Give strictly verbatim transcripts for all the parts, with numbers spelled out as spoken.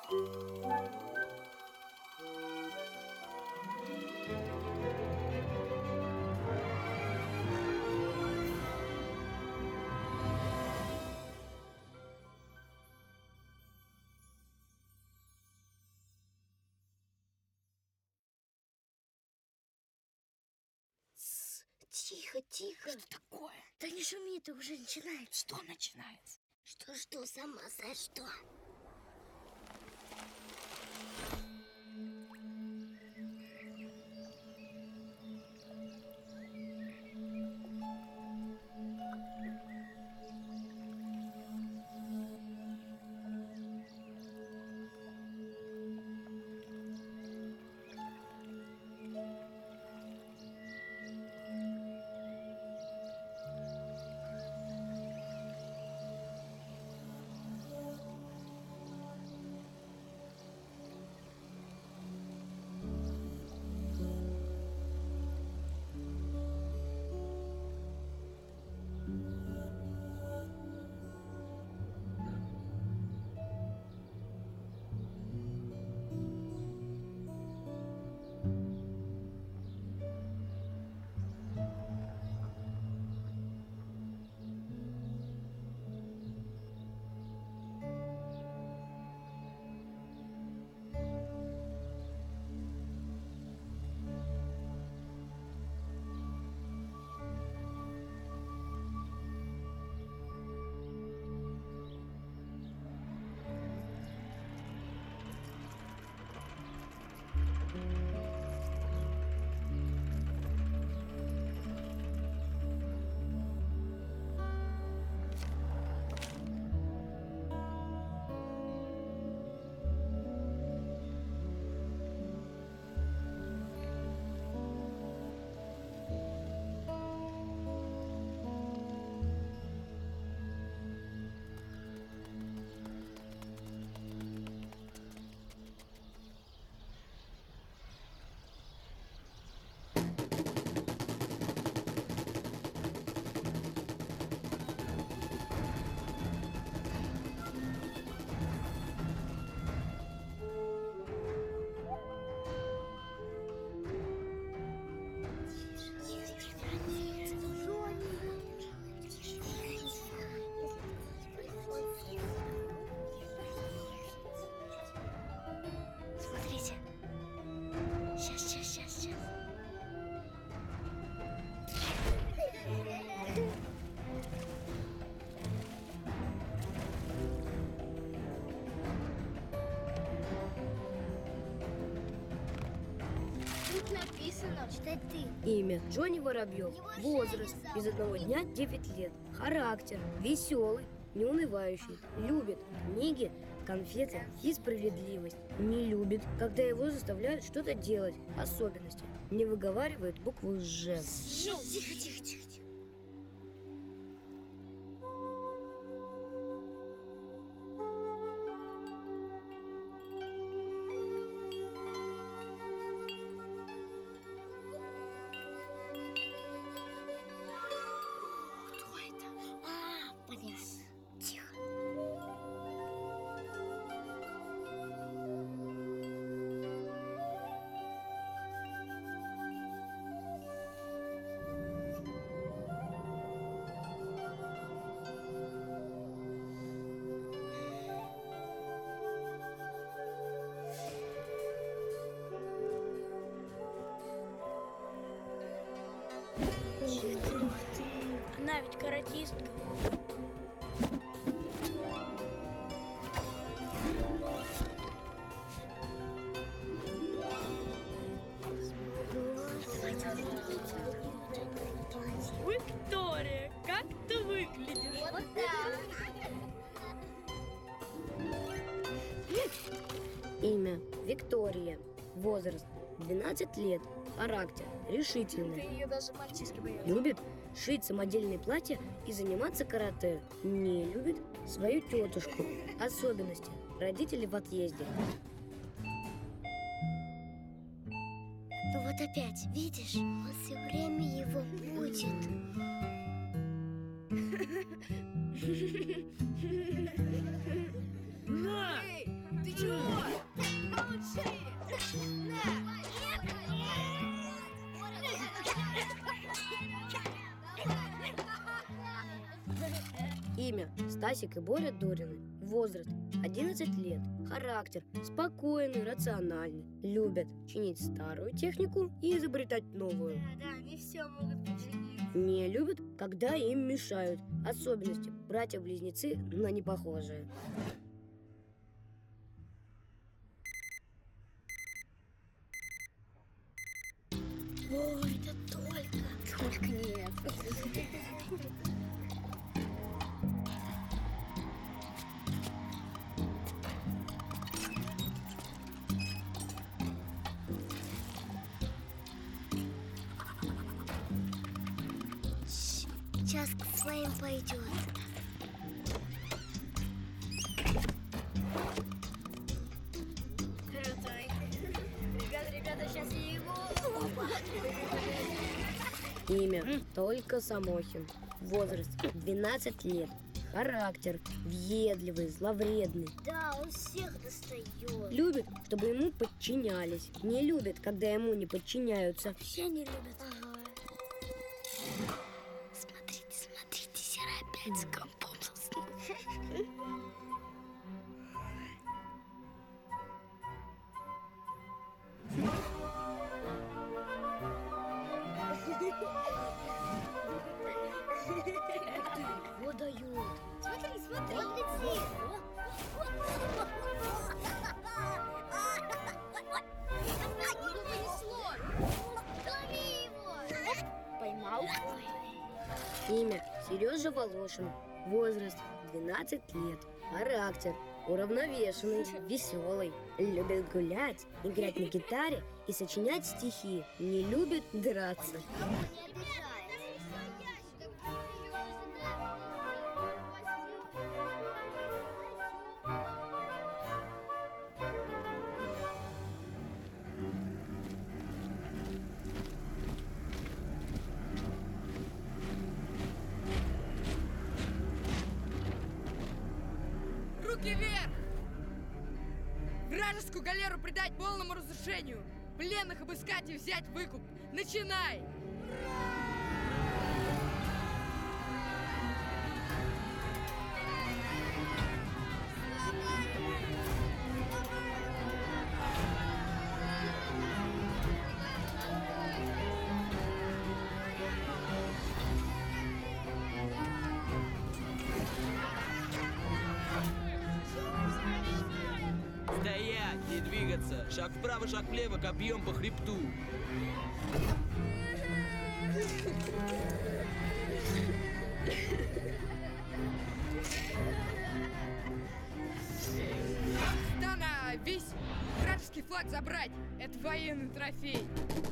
Тихо, тихо. Что такое? Да не шуми, ты уже начинается. Что начинается? Что-что, сама знаешь что? Смотрите. Сейчас, сейчас, сейчас, сейчас. Тут написано. Читай ты. Имя Джонни Воробьев. Возраст из одного дня девять лет. Характер веселый, неунывающий. Любит книги, конфеты и справедливость. Не любит, когда его заставляют что-то делать. Особенности. Не выговаривает букву «Ж». Тихо, тихо, тихо, тихо. Кто это? А, понятно. Тихо. Она ведь каратистка. Виктория, как ты выглядишь? Вот так. Имя Виктория. Возраст двенадцать лет. Характер решительный. Ее даже мальчишки боятся. Любит шить самодельные платья и заниматься карате. Не любит свою тетушку. Особенности. Родители в отъезде. Ну вот опять, видишь, он все время его будет. Эй, ты чего? Имя – Стасик и Боря Дорины. Возраст – одиннадцать лет. Характер – спокойный, рациональный. Любят чинить старую технику и изобретать новую. Да, да, они все могут починить. Не любят, когда им мешают. Особенности – братья-близнецы, но не похожие. Ой, это только. Только нет. Сейчас к своим пойдет. Крутой. Ребята, ребята, сейчас я его. Имя – только Самохин. Возраст – двенадцать лет. Характер – въедливый, зловредный. Да, он всех достает. Любит, чтобы ему подчинялись. Не любит, когда ему не подчиняются. Вообще не любят. Ага. Смотрите, смотрите, Серый опять с компом заснул. Вот дает. Смотри, смотри. Вот летит. Его понесло. Лови его. Поймал? Имя – Сережа Волошин. Возраст – двенадцать лет. Характер – уравновешенный, веселый. Любит гулять, играть на гитаре и сочинять стихи. Не любит драться. Не обижает. Руки вверх! Вражескую галеру предать полному разрушению! Пленных обыскать и взять выкуп! Начинай! Стоять, не двигаться. Шаг вправо, шаг влево, копьем по хребту. Становись! Вражеский флаг забрать! Это военный трофей!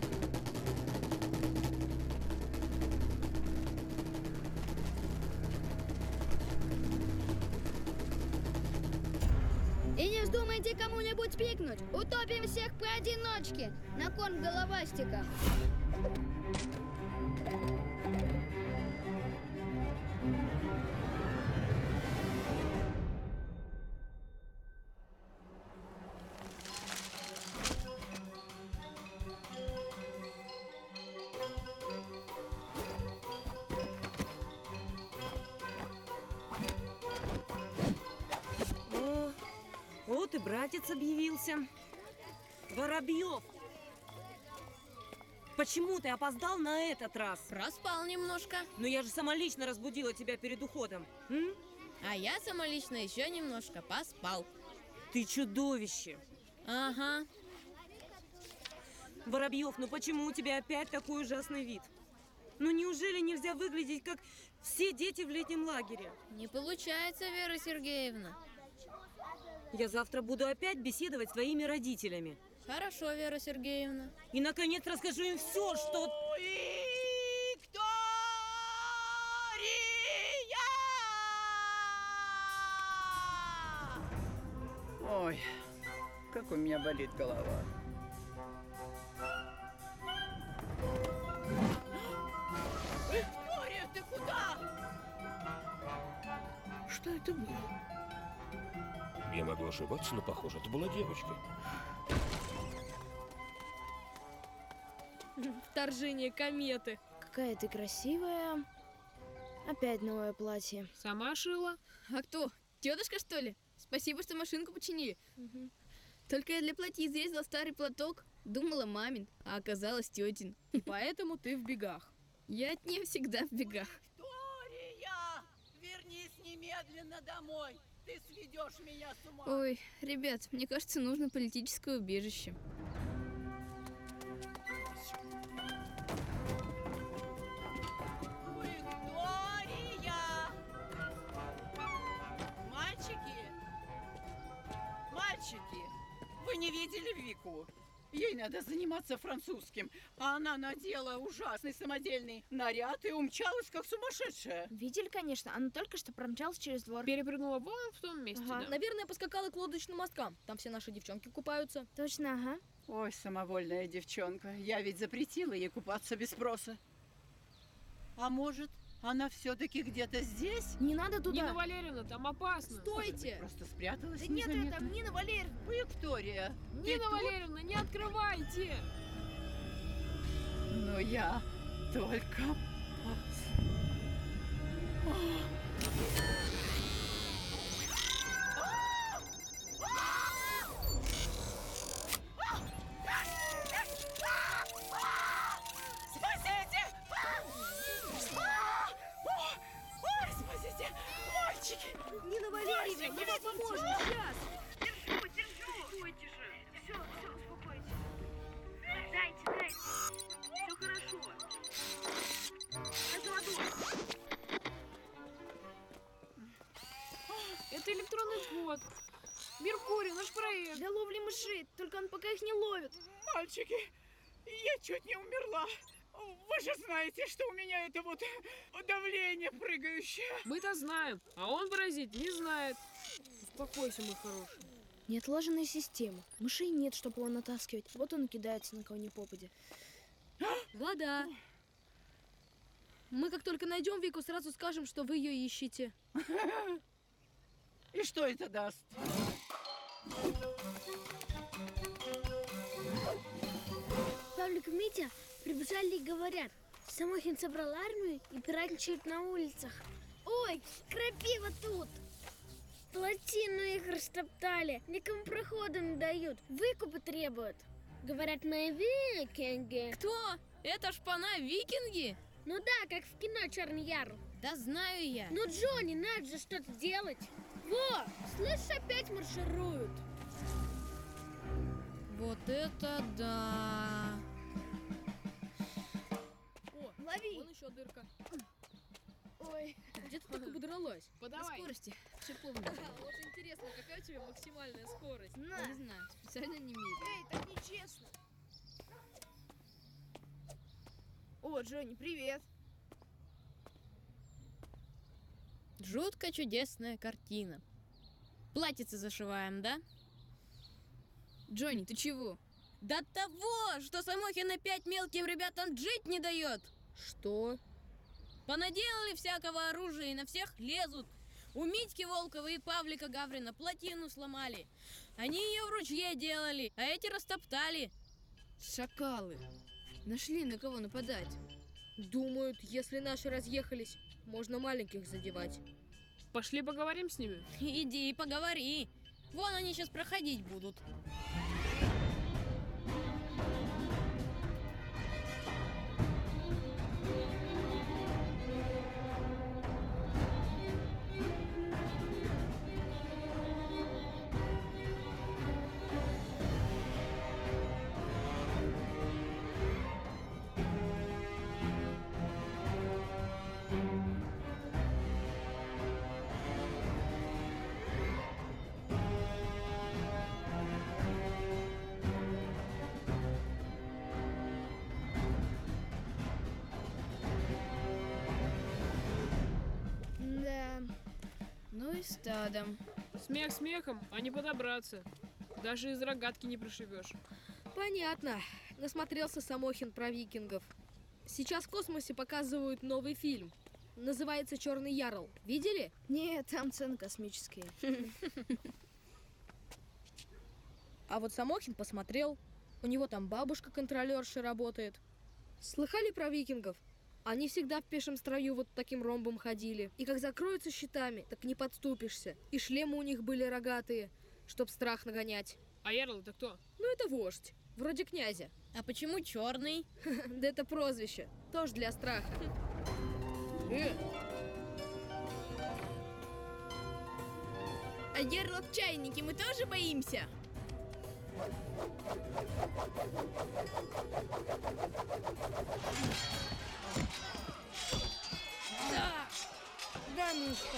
И не вздумайте кому-нибудь пикнуть. Утопим всех поодиночке на кон головастиков. О, вот и братец объявился. Воробьев! Почему ты опоздал на этот раз? Проспал немножко. Ну я же сама лично разбудила тебя перед уходом. М? А я самолично еще немножко поспал. Ты чудовище! Ага. Воробьев, ну почему у тебя опять такой ужасный вид? Ну неужели нельзя выглядеть, как все дети в летнем лагере? Не получается, Вера Сергеевна. Я завтра буду опять беседовать с твоими родителями. Хорошо, Вера Сергеевна. И, наконец, расскажу им все, что... Ой, как у меня болит голова. Виктория, ты куда? Что это было? Я могу ошибаться, но похоже, это была девочка. Вторжение кометы. Какая ты красивая. Опять новое платье. Сама шила? А кто? Тетушка, что ли? Спасибо, что машинку починили. Только я для платья изрезала старый платок. Думала мамин, а оказалось тетин. И поэтому ты в бегах. Я от нее всегда в бегах. Виктория! Вернись немедленно домой! Ты сведешь меня с ума! Ой, ребят, мне кажется, нужно политическое убежище. Виктория! Мальчики! Мальчики! Вы не видели Вику? Ей надо заниматься французским, а она надела ужасный самодельный наряд и умчалась, как сумасшедшая. Видели, конечно, она только что промчалась через двор. Перепрыгнула вон в том месте, Ага. да. Наверное, поскакала к лодочным мосткам. Там все наши девчонки купаются. Точно, ага. Ой, самовольная девчонка. Я ведь запретила ей купаться без спроса. А может, она все-таки где-то здесь? Не надо туда. Нина Валерьевна, там опасно. Может быть, просто спряталась Да нет, незаметно? это Нина Валерьевна. Виктория, ты Нина тут? Валерьевна, не открывайте! Но я только... пос- Спасите! Ой, спасите! Мальчики! Нина Валерьевна, мы вам поможем сейчас. Это электронный код. Меркурий, наш проект. Для ловли мышей, только он пока их не ловит. Мальчики, я чуть не умерла. Вы же знаете, что у меня это вот давление прыгающее. Мы-то знаем, а он выразить не знает. Успокойся, мой хороший. Неотлаженная система. Мышей нет, чтобы его натаскивать. Вот он и кидается на кого ни попадя. Вода. Мы как только найдем Вику, сразу скажем, что вы ее ищете. И что это даст? Павлик и Митя прибежали и говорят, Самохин собрал армию и пиратничает на улицах. Ой, крапива тут! Плотину их растоптали, никому прохода не дают, выкупы требуют. Говорят, мы викинги. Кто? Это шпана викинги? Ну да, как в кино «Черный Яр». Да знаю я. Ну, Джонни, надо же что-то делать. Во, слышь, опять маршируют. Вот это да. О, Лови. вон еще дырка. Ой, Где ты так ободралась? На Подавай. скорости. Шиплом. Вот интересно, какая у тебя максимальная скорость? Не знаю, специально не меряю. Эй, так нечестно. О, Джонни, привет. Жутко чудесная картина. Платьице зашиваем, да? Джонни, ты чего? До того, что Самохин опять мелким ребятам жить не дает. Что? Понаделали всякого оружия и на всех лезут. У Митьки Волкова и Павлика Гаврина плотину сломали. Они ее в ручье делали, а эти растоптали. Шакалы. Нашли на кого нападать. Думают, если наши разъехались, можно маленьких задевать. Пошли поговорим с ними. Иди и поговори. Вон они сейчас проходить будут. Да. Ну и стадом. Смех смехом, а не подобраться. Даже из рогатки не прошибешь. Понятно. Насмотрелся Самохин про викингов. Сейчас в космосе показывают новый фильм. Называется «Черный Ярл». Видели? Нет, там цены космические. А вот Самохин посмотрел. У него там бабушка-контролерша работает. Слыхали про викингов? Они всегда в пешем строю вот таким ромбом ходили. И как закроются щитами, так не подступишься. И шлемы у них были рогатые, чтоб страх нагонять. А Ярл это кто? Ну это вождь, вроде князя. А почему черный? Да это прозвище, тоже для страха. А ярлов чайники мы тоже боимся? Да! Да ну что?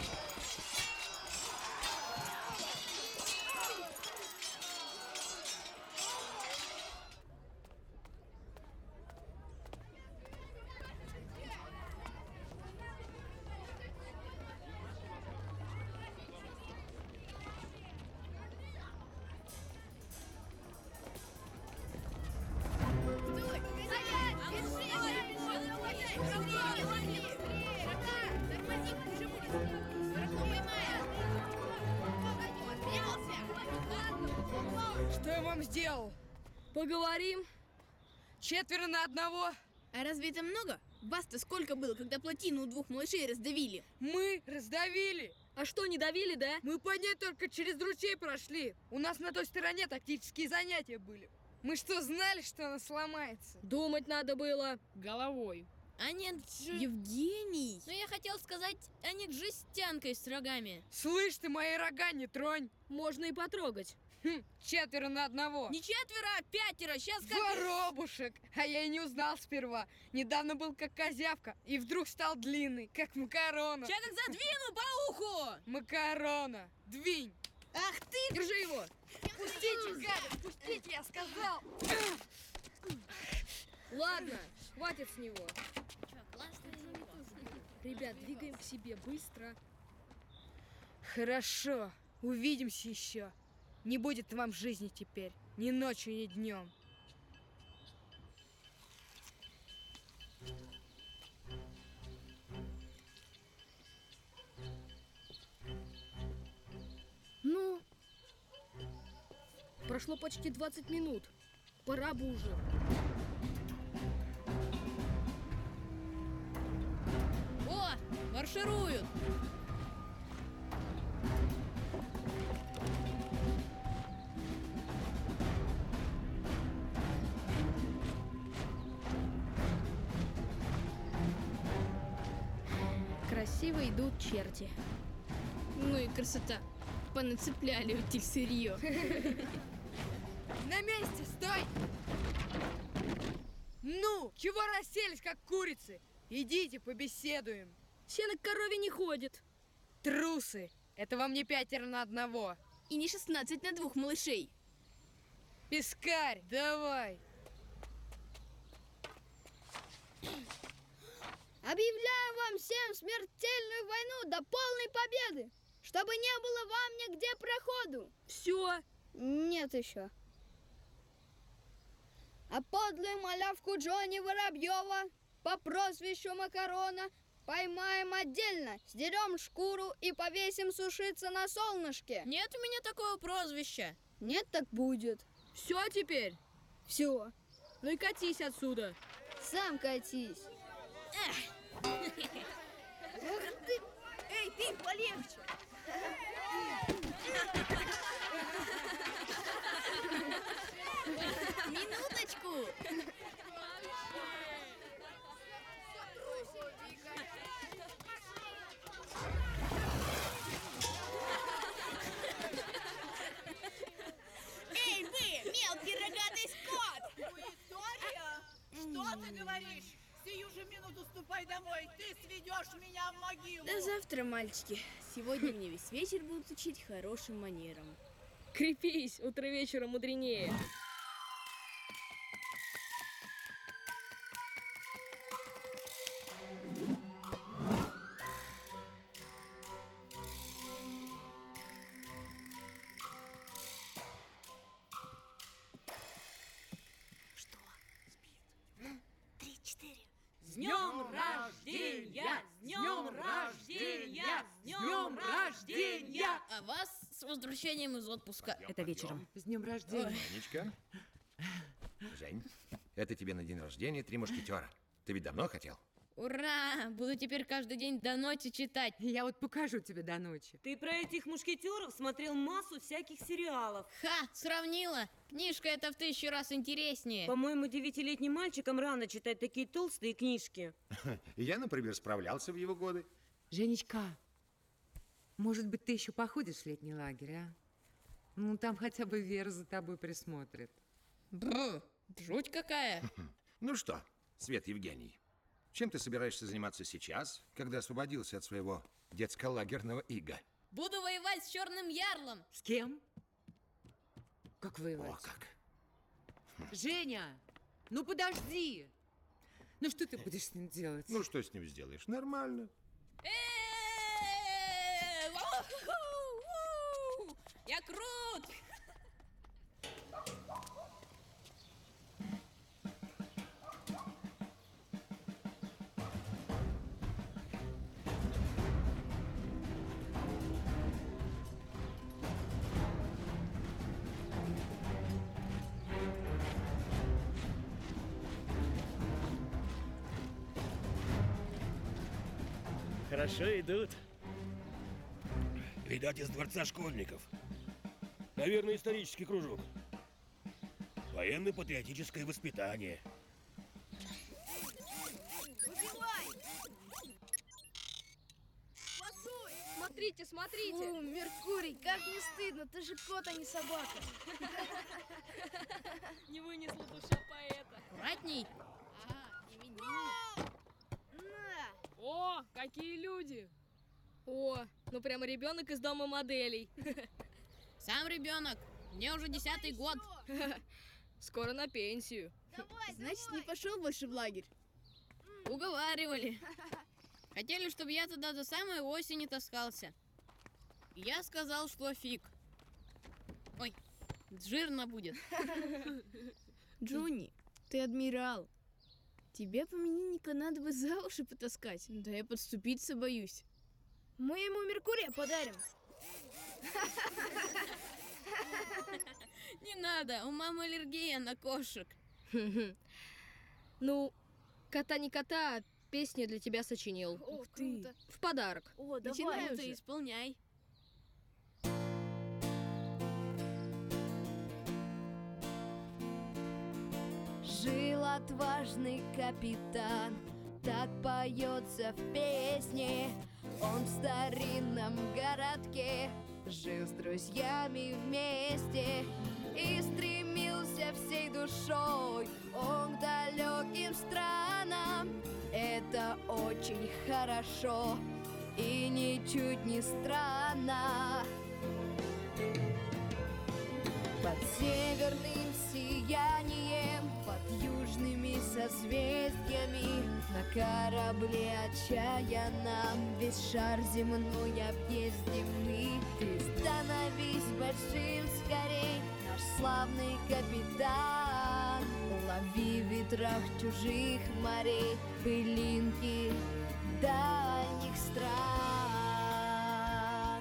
Что я вам сделал? Поговорим? Четверо на одного? А разве это много? Вас-то сколько было, когда плотину у двух малышей раздавили? Мы раздавили. А что, не давили, да? Мы по ней только через ручей прошли. У нас на той стороне тактические занятия были. Мы что, знали, что она сломается? Думать надо было. Головой. А нет же... Евгений! Но я хотел сказать, а нет жестянкой с рогами. Слышь, ты мои рога не тронь. Можно и потрогать. Хм, четверо на одного. Не четверо, а пятеро. Сейчас как... Воробушек. А я и не узнал сперва. Недавно был как козявка, и вдруг стал длинный, как макарона. Сейчас как задвину по уху! Макарона. Двинь. Ах ты! Держи его! Пустите, гадов, пустите, я сказал. Ладно, хватит с него. Ребят, двигаем к себе быстро. Хорошо, увидимся еще. Не будет вам жизни теперь, ни ночью, ни днем. Ну? Прошло почти двадцать минут. Пора бы уже. О, маршируют! Красиво идут черти. Ну и красота. Понацепляли у них сырье. На месте, стой! Ну, чего расселись, как курицы? Идите, побеседуем. Сено к корове не ходит. Трусы! Это вам не пятеро на одного. И не шестнадцать на двух малышей. Пискарь, давай! Объявляю вам всем смертельную войну до полной победы, чтобы не было вам нигде проходу. Все. Нет еще. А подлую малявку Джонни Воробьева по прозвищу Макарона поймаем отдельно, сдерем шкуру и повесим сушиться на солнышке. Нет у меня такого прозвища. Нет, так будет. Все теперь? Все. Ну и катись отсюда. Сам катись. Ух ты! Эй, ты, полегче! Минуточку! Эй, вы, мелкий рогатый скот! Виктория, что ты говоришь? Сию же минуту ступай домой, ты сведешь меня в могилу. До завтра, мальчики. Сегодня мне весь вечер будут учить хорошим манерам. Крепись, утро вечера мудренее. С днем рождения! С днем рождения! С днем рождения! А вас с возвращением из отпуска. Это вечером. С днем рождения! Анечка, Жень, это тебе на день рождения три мушкетера. Ты ведь давно хотел? Ура! Буду теперь каждый день до ночи читать. Я вот покажу тебе до ночи. Ты про этих мушкетеров смотрел массу всяких сериалов. Ха! Сравнила! Книжка эта в тысячу раз интереснее. По-моему, девятилетним мальчикам рано читать такие толстые книжки. Я, например, справлялся в его годы. Женечка, может быть, ты еще походишь в летний лагерь, а? Ну, там хотя бы Вера за тобой присмотрит. Бррр, жуть какая. Ну что, Свет Евгений, чем ты собираешься заниматься сейчас, когда освободился от своего детско-лагерного ига? Буду воевать с Черным Ярлом. С кем? Как воевать? О, как. Женя, ну подожди. Ну что ты будешь с ним делать? Ну что с ним сделаешь? Нормально. Э-э-э! Вау-ху-ху! Я крут! Хорошо идут. Видать, из дворца школьников. Наверное, исторический кружок. Военно-патриотическое воспитание. Смотрите, смотрите. Фу, Меркурий, как не стыдно, ты же кот, а не собака. Не вынесла душа поэта. Аккуратней. О, какие люди! О, ну прямо ребенок из дома моделей. Сам ребенок. Мне уже десятый год. Скоро на пенсию. Значит, не пошел больше в лагерь? Уговаривали. Хотели, чтобы я туда до самой осени таскался. Я сказал, что фиг. Ой, жирно будет. Джонни, ты адмирал. Тебе племенника надо бы за уши потаскать. Да я подступиться боюсь. Мы ему Меркурия подарим. Не надо, у мамы аллергия на кошек. Ну, кота не кота, песню для тебя сочинил. Ух ты. В подарок. О, давай Начинай уже. уже, исполняй. Жил отважный капитан, так поется в песне. Он в старинном городке жил с друзьями вместе и стремился всей душой он к далеким странам. Это очень хорошо и ничуть не странно. Под северным сиянием, под южными созвездиями, на корабле отчаянном весь шар земной объездим мы. Ты становись большим скорей, наш славный капитан. Лови в ветрах чужих морей пылинки дальних стран.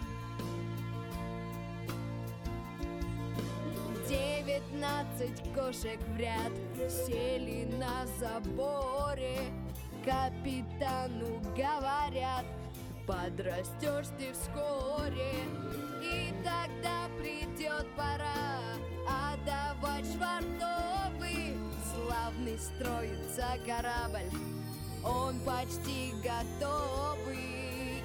Девятнадцать кошек в ряд сели на заборе. Капитану говорят: подрастешь ты вскоре, и тогда придет пора отдавать швартовый. Славный строится корабль, он почти готовый.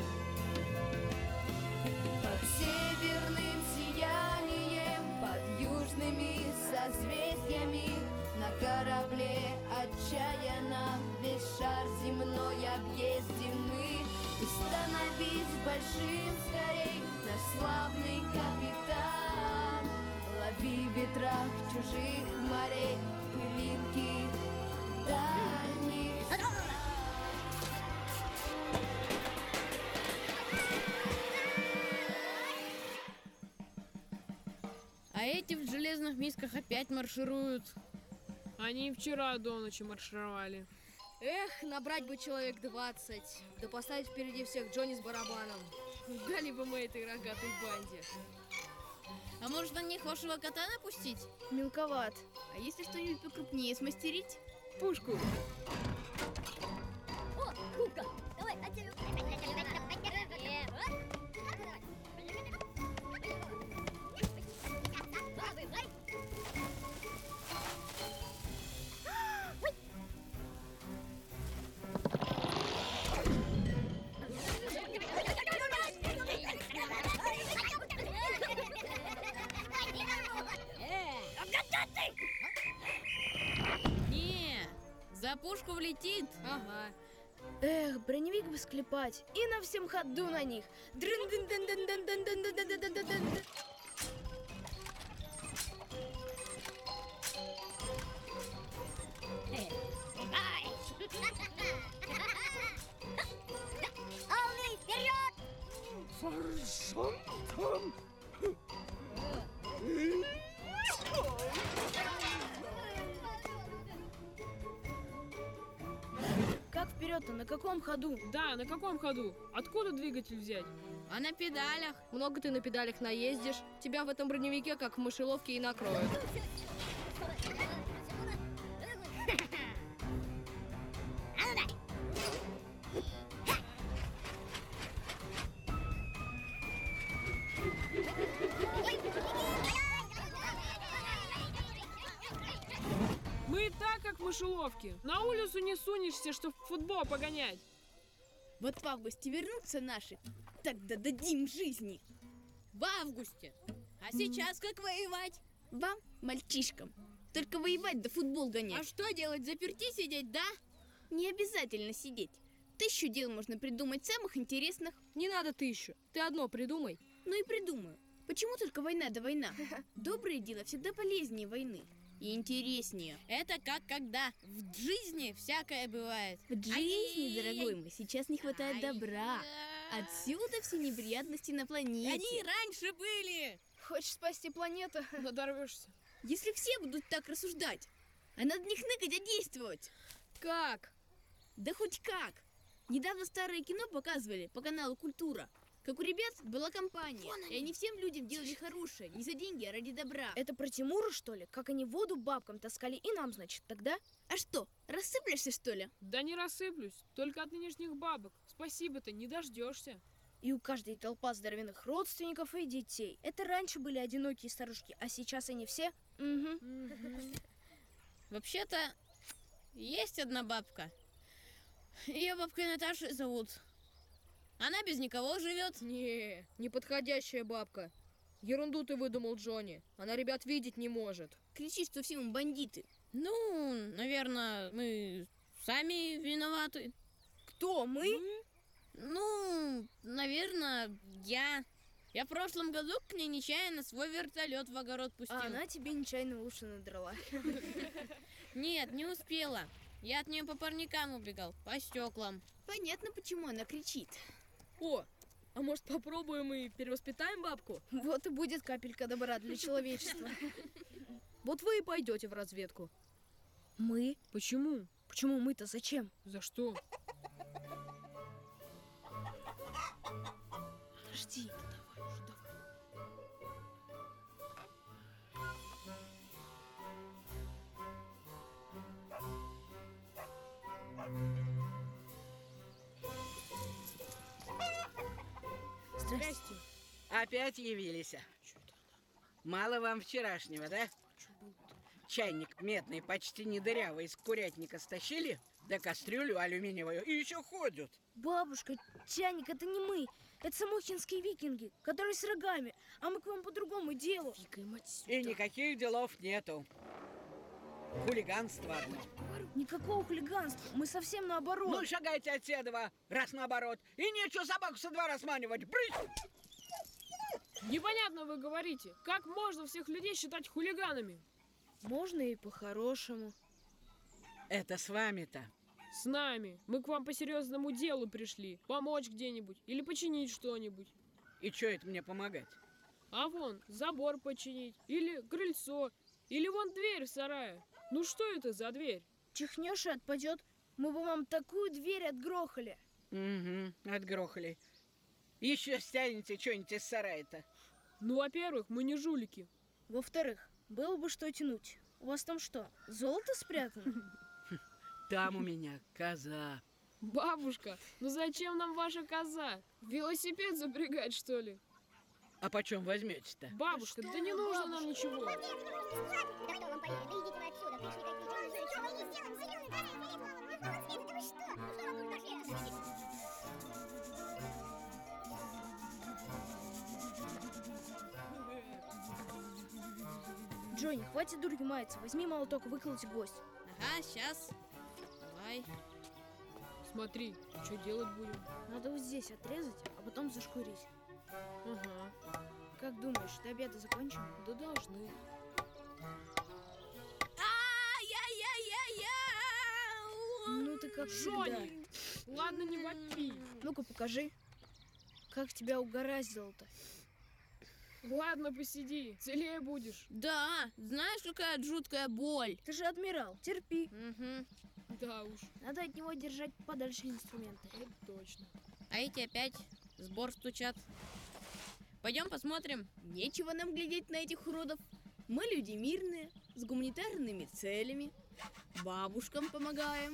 Под северным сиянием, под южными созвездиями, на корабле отчаянно весь шар земной объездим мы. И становись большим скорей, наш славный капитан. Лови в ветрах чужих морей пылинки дальних стран. А эти в железных мисках опять маршируют. Они вчера до ночи маршировали. Эх, набрать бы человек двадцать, да поставить впереди всех Джонни с барабаном. Дали бы мы этой рогатой банде. А может, на них вашего кота напустить? Мелковат. А если что-нибудь покрупнее смастерить? Пушку. Губка, давай, оттянем. Не, за пушку влетит. Ага. Эх, броневик бы склепать и на всем ходу на них. Дрын-дын-дын-дын-дын-дын-дын-дын-дын-дын-дын. Алый, вперед! Сержантом! Как вперед-то? На каком ходу? Да, на каком ходу? Откуда двигатель взять? А на педалях? Много ты на педалях наездишь. Тебя в этом броневике, как в мышеловке, и накроют. Мы и так, как в мышеловке. На улицу не сунешься, чтоб футбол погонять. Вот в августе вернутся наши, тогда дадим жизни. В августе. А сейчас как воевать? Вам, мальчишкам, только воевать да футбол гонять. А что делать, заперти сидеть, да? Не обязательно сидеть. Тысячу дел можно придумать самых интересных. Не надо тысячу. Ты одно придумай. Ну и придумаю. Почему только война да война? Доброе дело всегда полезнее войны. И интереснее. Это как когда. В жизни всякое бывает. В жизни, дорогой мой, сейчас не хватает добра. Отсюда все неприятности на планете. Они раньше были. Хочешь спасти планету? Надорвешься. Если все будут так рассуждать, а надо не хныкать, а действовать. Как? Да хоть как. Недавно старое кино показывали по каналу «Культура». Как у ребят была компания, и они всем людям делали хорошее, не за деньги, а ради добра. Это про Тимура, что ли? Как они воду бабкам таскали и нам, значит, тогда? А что, рассыплешься, что ли? Да не рассыплюсь, только от нынешних бабок. Спасибо-то не дождешься. И у каждой толпа здоровенных родственников и детей. Это раньше были одинокие старушки, а сейчас они все... Угу. Вообще-то, есть одна бабка. Ее бабкой Наташей зовут. Она без никого живет. Не, неподходящая бабка. Ерунду ты выдумал, Джонни. Она ребят видеть не может. Кричит, что все мы бандиты. Ну, наверное, мы сами виноваты. Кто, мы? Мы? Ну, наверное, я. Я в прошлом году к ней нечаянно свой вертолет в огород пустил. А она тебе нечаянно уши надрала. Нет, не успела. Я от нее по парникам убегал, по стеклам. Понятно, почему она кричит. О, а может попробуем и перевоспитаем бабку? Вот и будет капелька добра для человечества. Вот вы и пойдете в разведку. Мы? Почему? Почему мы-то? Зачем? За что? Подожди. Давай уже, давай. Здрасте. Опять явились. Мало вам вчерашнего, да? Чайник медный, почти не дырявый, из курятника стащили, да кастрюлю алюминиевую, и еще ходят. Бабушка, чайник, это не мы. Это самохинские викинги, которые с рогами. А мы к вам по другому делу. И никаких делов нету. Хулиганство одно. Никакого хулиганства. Мы совсем наоборот. Ну, шагайте от седова, раз наоборот. И нечего собаку со двора сманивать. Брысь! Непонятно вы говорите. Как можно всех людей считать хулиганами? Можно и по-хорошему. Это с вами-то. С нами. Мы к вам по серьезному делу пришли. Помочь где-нибудь или починить что-нибудь. И что это мне помогать? А вон, забор починить. Или крыльцо. Или вон дверь в сарае. Ну что это за дверь? Чихнешь и отпадет. Мы бы вам такую дверь отгрохали. Угу, отгрохали. Еще стянете что-нибудь из сарая-то. Ну, во-первых, мы не жулики. Во-вторых, было бы что тянуть. У вас там что, золото спрятано? Там у меня коза. Бабушка, ну зачем нам ваша коза? Велосипед запрягать, что ли? А почем возьмете-то? Бабушка, да не нужно нам ничего. Джонни, хватит дурью маяться. Возьми молоток, выколоть гвоздь. Ага, сейчас. Давай. Смотри, что делать будем? Надо вот здесь отрезать, а потом зашкурить. Ага. Как думаешь, до обеда закончим? Да должны. Ну ты как Джонни! Ладно, не вопи. Ну-ка покажи. Как тебя угораздило-то? Ладно, посиди, целее будешь. Да, знаешь, какая жуткая боль. Ты же адмирал, терпи. Угу. Да уж. Надо от него держать подальше инструменты. Это точно. А эти опять сбор стучат. Пойдем посмотрим. Нечего нам глядеть на этих уродов. Мы люди мирные, с гуманитарными целями. Бабушкам помогаем.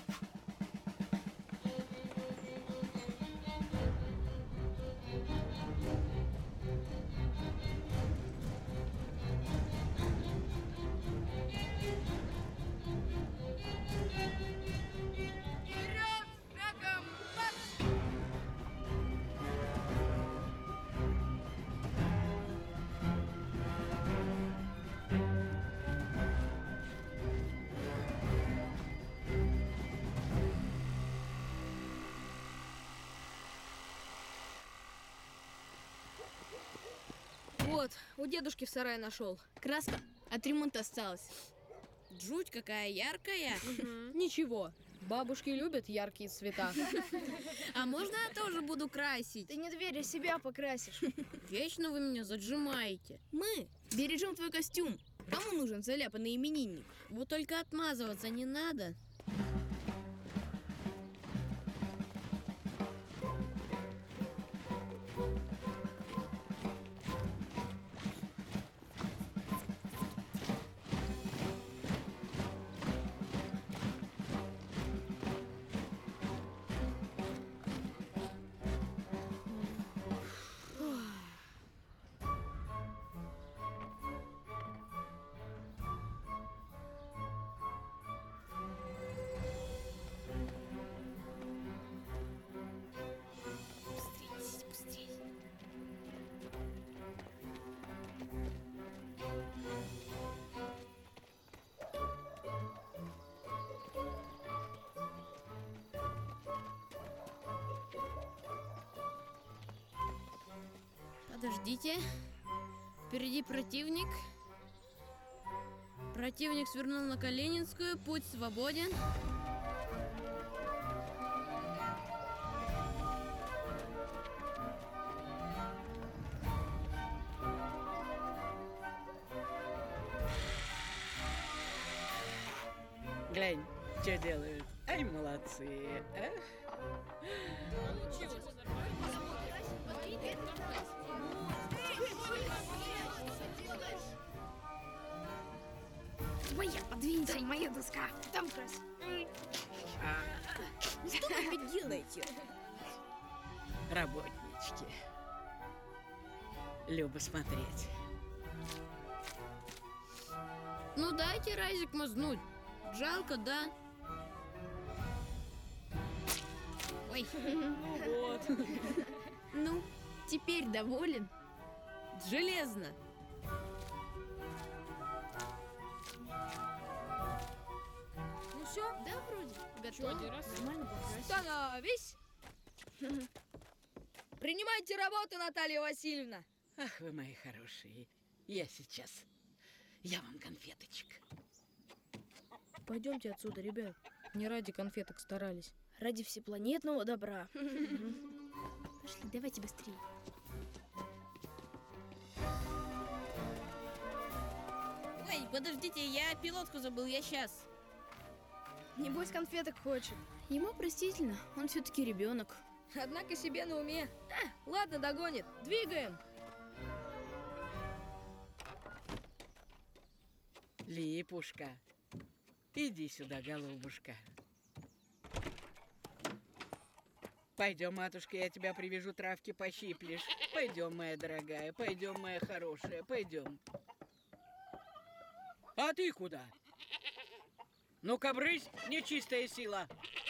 Вот, у дедушки в сарае нашел. Краска от ремонта осталась. Жуть какая яркая. Ничего, бабушки любят яркие цвета. А можно я тоже буду красить? Ты не двери себя покрасишь. Вечно вы меня заджимаете. Мы бережем твой костюм. Кому нужен заляпанный именинник? Вот только отмазываться не надо. Подождите. Впереди противник. Противник свернул на Калининскую. Путь свободен. Глянь, что делают. Ай, молодцы. А? Твоя, подвинься, моя доска. Там крась. Что вы опять делаете? Работнички. Любо смотреть. Ну дайте разик мазнуть. Жалко, да? Ой. Вот. Ну, теперь доволен? Железно. Ну все? Да, вроде. Готово. Нормально покрасил. Становись! Принимайте работу, Наталья Васильевна. Ах, вы мои хорошие. Я сейчас. Я вам конфеточек. Пойдемте отсюда, ребят. Не ради конфеток старались. Ради всепланетного добра. Пошли, давайте быстрее. Ой, подождите, я пилотку забыл, я сейчас. Небось, конфеток хочет. Ему простительно, он все-таки ребенок. Однако себе на уме. А, ладно, догонит. Двигаем. Липушка, иди сюда, голубушка. Пойдем, матушка, я тебя привяжу, травки пощиплешь. Пойдем, моя дорогая, пойдем, моя хорошая, пойдем. А ты куда? Ну-ка, брысь, нечистая сила.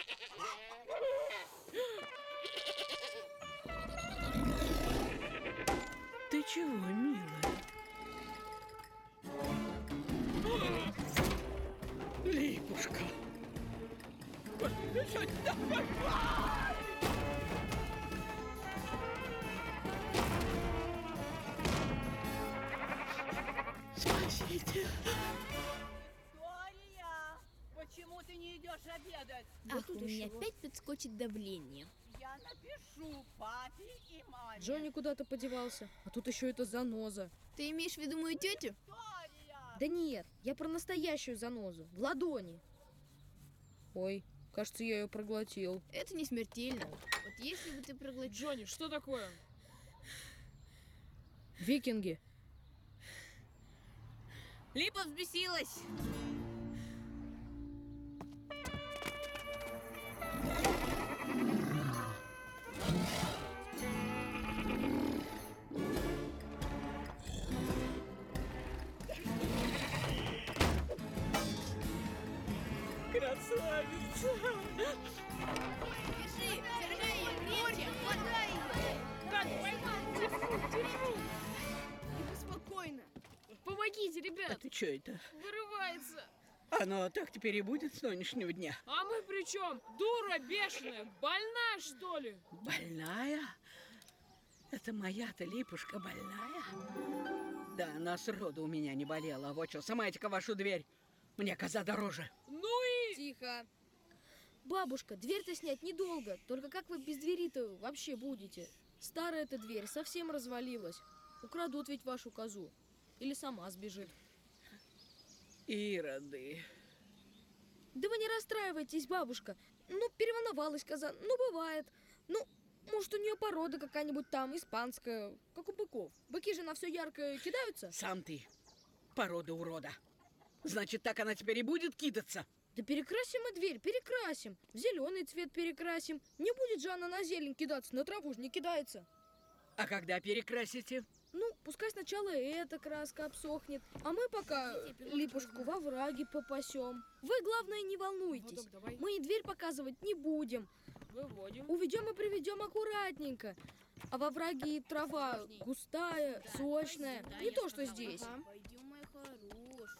Ты чего, милая? Липушка. Спасите. Почему ты не идешь обедать? Ах, у меня опять подскочит давление. Я напишу папе и маме. Джонни куда-то подевался, а тут еще эта заноза. Ты имеешь в виду мою тетю? Да нет, я про настоящую занозу, в ладони. Ой, кажется, я ее проглотил. Это не смертельно. Вот если бы ты проглотил... Джонни, что такое? Викинги. Липа взбесилась. Красавица! Держи, держи ее, крепче, хватай ее! Как поймал? Держу, держу! Липа, спокойно. Помогите, ребят! А ты что это? Вырывается! Оно так теперь и будет с нынешнего дня. А мы при чем? Дура бешеная, больная, что ли? Больная? Это моя-то Липушка больная? Да, она сроду у меня не болела. А вот что, сама-ка вашу дверь. Мне коза дороже. Ну и... Тихо. Бабушка, дверь-то снять недолго. Только как вы без двери-то вообще будете? Старая эта дверь совсем развалилась. Украдут ведь вашу козу. Или сама сбежит. Ироды. Да вы не расстраивайтесь, бабушка. Ну, переволновалась коза. Ну, бывает. Ну, может, у нее порода какая-нибудь там, испанская, как у быков. Быки же на все яркое кидаются. Сам ты. Порода урода. Значит, так она теперь и будет кидаться? Да перекрасим мы дверь, перекрасим. В зеленый цвет перекрасим. Не будет же она на зелень кидаться, на траву же не кидается. А когда перекрасите? Ну, пускай сначала эта краска обсохнет, а мы пока Липушку во враге попасем. Вы, главное, не волнуйтесь. Мы и дверь показывать не будем. Выводим. Уведем и приведем аккуратненько. А во враге и трава густая, сочная. Не то, что здесь. Пойдем, моя хорошая.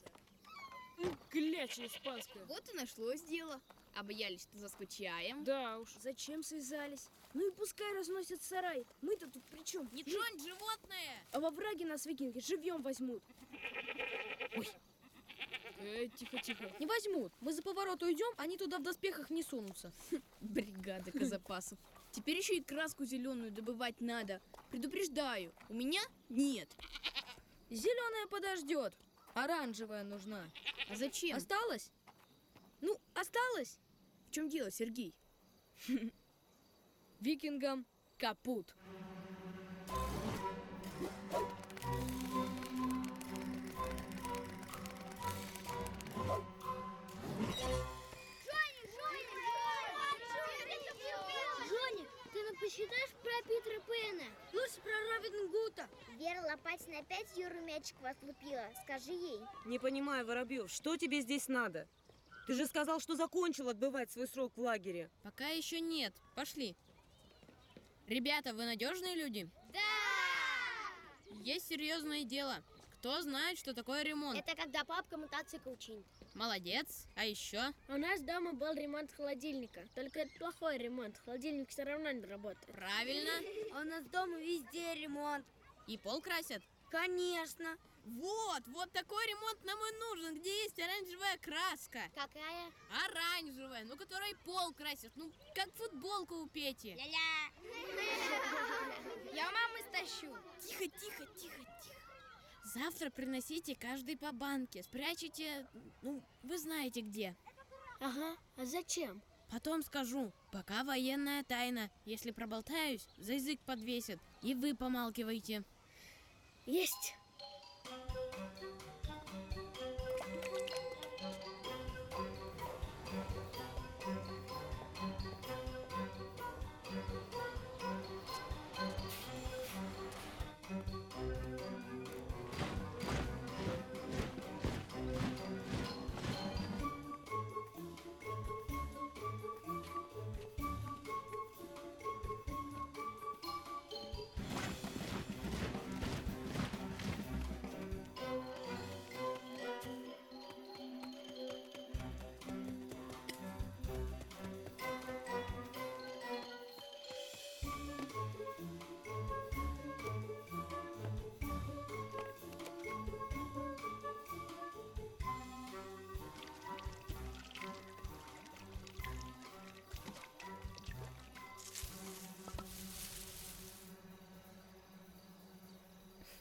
Кляча испанская. Вот и нашлось дело. А боялись-то заскучаем. Да уж. Зачем связались? Ну и пускай разносят сарай. Мы-то тут при чем? Не тронь животное! А во враге нас викинги живьем возьмут. Ой. Э, тихо, тихо. Не возьмут. Мы за поворот уйдем, они туда в доспехах не сунутся. Бригада казапасов. Теперь еще и краску зеленую добывать надо. Предупреждаю, у меня нет. Зеленая подождет. Оранжевая нужна. А зачем? Осталось? Ну, осталось. В чем дело, Сергей? Викингам капут. Джонни, ты нам посчитаешь про Питера Пэна? Лучше про Робин Гута. Вера Лопатина опять Юру мячик вас лупила. Скажи ей. Не понимаю, Воробьев, что тебе здесь надо? Ты же сказал, что закончил отбывать свой срок в лагере. Пока еще нет. Пошли. Ребята, вы надежные люди? Да! Есть серьезное дело. Кто знает, что такое ремонт? Это когда папка мотоцикл чинит. Молодец. А еще? У нас дома был ремонт холодильника. Только это плохой ремонт. Холодильник все равно не работает. Правильно. А у нас дома везде ремонт. И пол красят? Конечно. Вот, вот такой ремонт нам и нужен, где есть оранжевая краска. Какая? Оранжевая, ну которой пол красят, ну как футболку у Пети. Ля-ля. Я мамы стащу. Тихо, тихо, тихо, тихо. Завтра приносите каждый по банке, спрячете, ну, вы знаете где. Ага, а зачем? Потом скажу, пока военная тайна. Если проболтаюсь, за язык подвесят, и вы помалкивайте. Есть.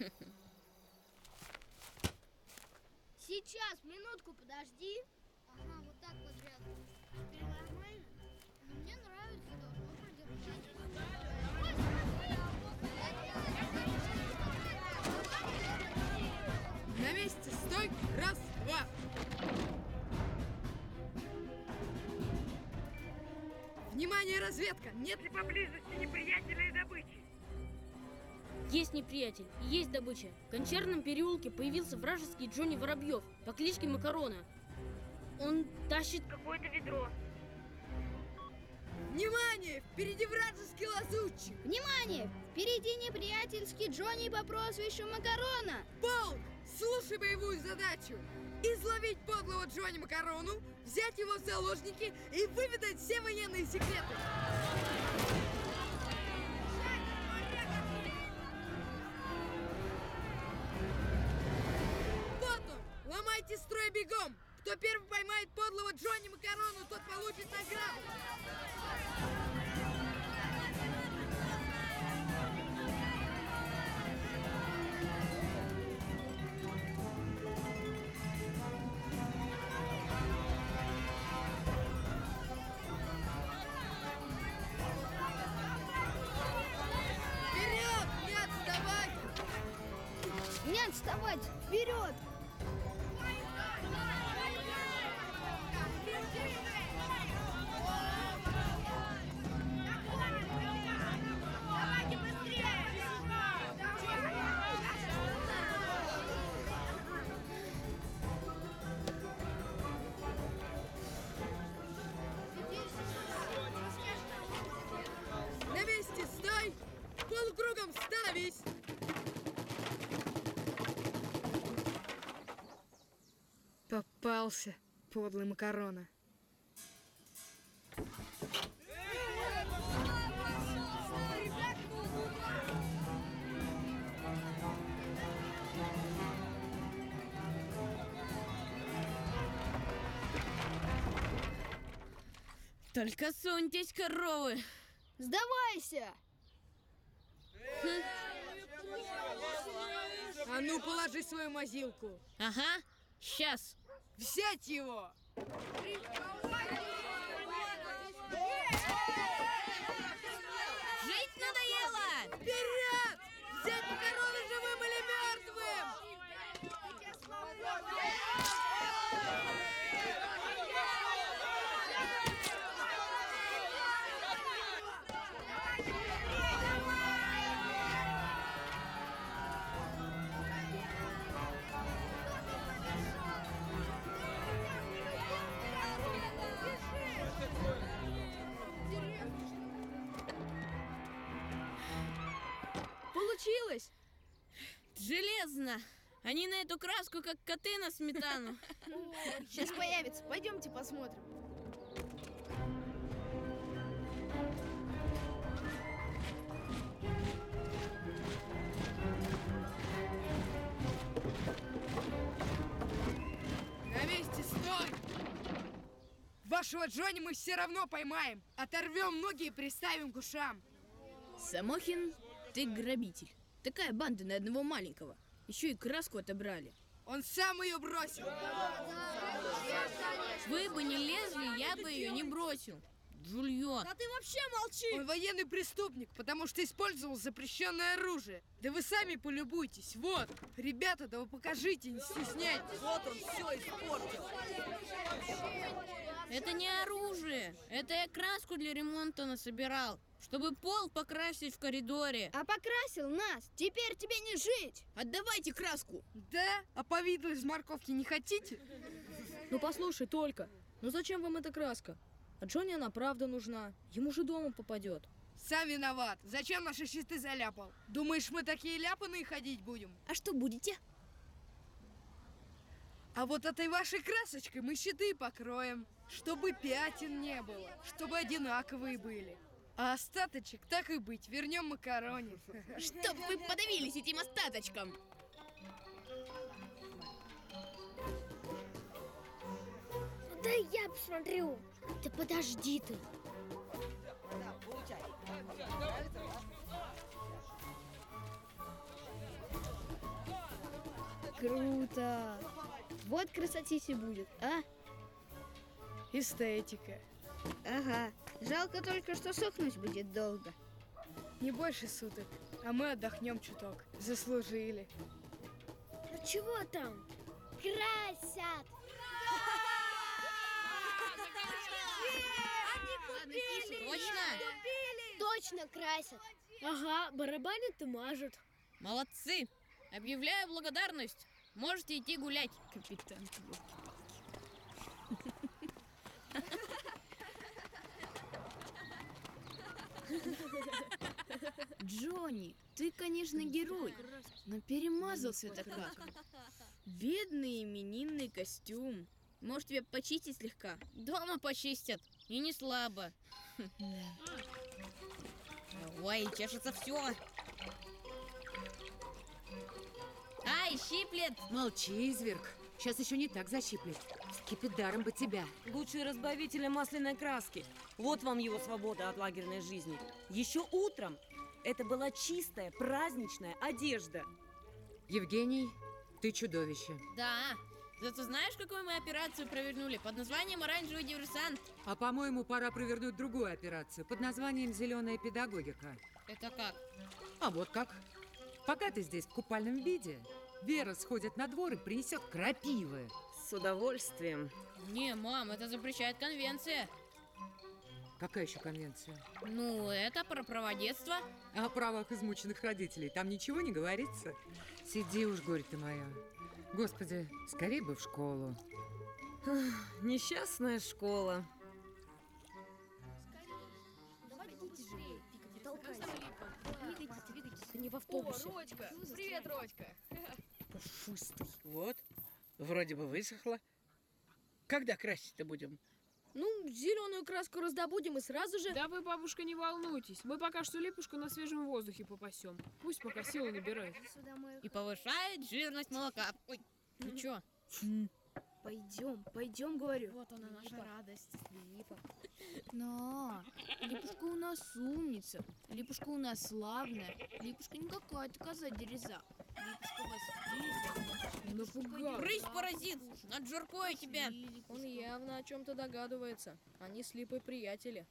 Сейчас, минутку, подожди. Ага, вот так подряд. Теперь нормально? Ну, мне нравится, должно продержаться. На месте, стой! Раз, два! Внимание, разведка! Нет ли поблизости неприятеля и добычи? Есть неприятель, есть добыча. В Гончарном переулке появился вражеский Джонни Воробьев по кличке Макарона. Он тащит какое-то ведро. Внимание! Впереди вражеский лазутчик! Внимание! Впереди неприятельский Джонни по прозвищу Макарона! Полк, слушай боевую задачу! Изловить подлого Джонни Макарону, взять его в заложники и выведать все военные секреты! Вот он! Ломайте строй бегом! Кто первый поймает подлого Джонни Макарону, тот получит награду! Вперед! Не отставать! Не отставать! Вперед! Давайте быстрее! На месте стой! Полукругом становись! Попался, подлый Макарона. Только суньтесь, коровы! Сдавайся! А ну, положи свою мазилку. Ага, сейчас. Взять его! Жить надоело! Вперед! Взять Макарона живым или мертвым! Получилось! Железно! Они на эту краску, как коты на сметану. Сейчас появится. Пойдемте посмотрим. На месте стой! Вашего Джонни мы все равно поймаем. Оторвем ноги и приставим к ушам. Самохин, ты грабитель. Такая банда на одного маленького. Еще и краску отобрали. Он сам ее бросил. Вы бы не лезли, я бы ее не бросил. Джульет. Да ты вообще молчи! Он военный преступник, потому что использовал запрещенное оружие. Да вы сами полюбуйтесь. Вот, ребята, да вы покажите, не стесняйтесь. Вот он все испортил. Это не оружие. Это я краску для ремонта насобирал, чтобы пол покрасить в коридоре. А покрасил нас. Теперь тебе не жить. Отдавайте краску. Да? А повидло из морковки не хотите? Ну послушай только, ну зачем вам эта краска? А Джонни она правда нужна. Ему же дома попадет. Сам виноват. Зачем наши щиты заляпал? Думаешь, мы такие ляпаные ходить будем? А что будете? А вот этой вашей красочкой мы щиты покроем, чтобы пятен не было, чтобы одинаковые были. А остаточек, так и быть, вернем Макароне. Чтоб вы подавились этим остаточком. Дай я посмотрю. Да подожди ты. Круто! Вот красотища будет, а? Эстетика. Ага. Жалко только, что сохнуть будет долго. Не больше суток, а мы отдохнем чуток. Заслужили. Ну чего там? Красят! Точно? Точно красят. Ага, барабанят и мажут. Молодцы! Объявляю благодарность. Можете идти гулять. Капитан, Джонни, ты, конечно, герой, но перемазался-то как. Бедный именинный костюм. Может, тебя почистить слегка? Дома почистят. И не слабо. Ой, чешется все. Ай, щиплет! Молчи, изверг. Сейчас еще не так защиплет. Скипидаром бы тебя. Лучший разбавитель масляной краски. Вот вам его свобода от лагерной жизни. Еще утром это была чистая праздничная одежда. Евгений, ты чудовище. Да. Зато знаешь, какую мы операцию провернули под названием «Оранжевый диверсант»? А по-моему, пора провернуть другую операцию под названием «Зеленая педагогика». Это как? А вот как. Пока ты здесь в купальном виде, Вера сходит на двор и принесет крапивы. С удовольствием. Не, мам, это запрещает конвенция. Какая еще конвенция? Ну, это про праводетство. О правах измученных родителей там ничего не говорится? Сиди уж, горе ты моя. Господи, скорее бы в школу. Несчастная школа. Не в автобусе. О, Родька! Привет, Родька! Пушистый. Вот, вроде бы высохло. Когда красить-то будем? Ну, зеленую краску раздобудем и сразу же... Да вы, бабушка, не волнуйтесь. Мы пока что липушку на свежем воздухе попасем. Пусть пока силы набирает. И повышает жирность молока. Ой, ну чё? Пойдем, пойдем, говорю. Вот она, наша радость. Липа. Но Липушка у нас умница. Липушка у нас славная. Липушка не какая-то коза-дереза. Липушка воспитанная. Напугал. Брысь, паразит! Над жиркой тебя! Он явно о чем-то догадывается. Они с Липой приятели.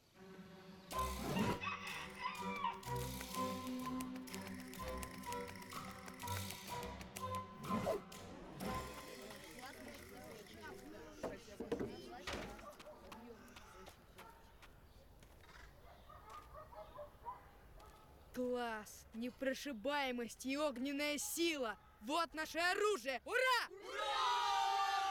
Класс! Непрошибаемость и огненная сила! Вот наше оружие! Ура!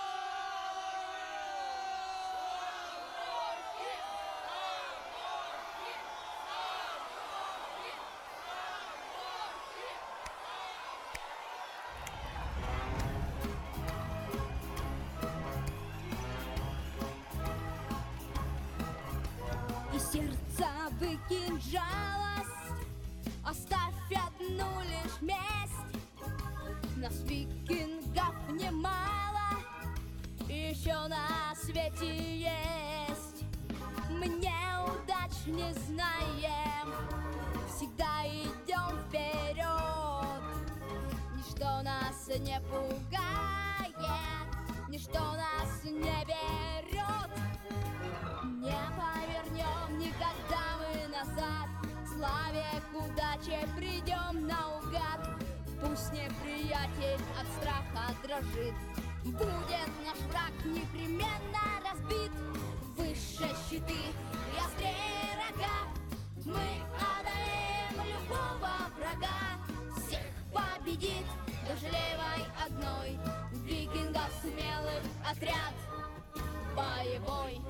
И сердца выкинь жалость, оставь одну лишь месть. Нас викингов немало, еще на свете есть. Мне удач не знаем, всегда идем вперед. Ничто нас не пугает, ничто нас не берет. Не повернем никогда мы назад, славе к удаче придем наугад. Пусть неприятель от страха дрожит, будет наш враг непременно разбит. Выше щиты и острее рога, мы одолеем любого врага. Всех победит дождливой одной, викингов смелых отряд боевой.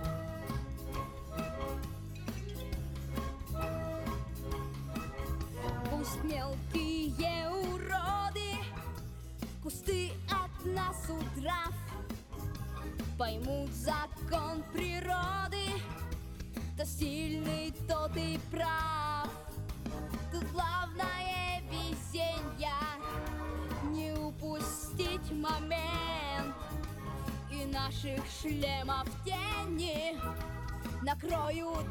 Пусть мелкие уроды кусты от нас удрав поймут закон природы, кто сильный, тот и прав. Тут главное везенье, не упустить момент, и наших шлемов тени накроют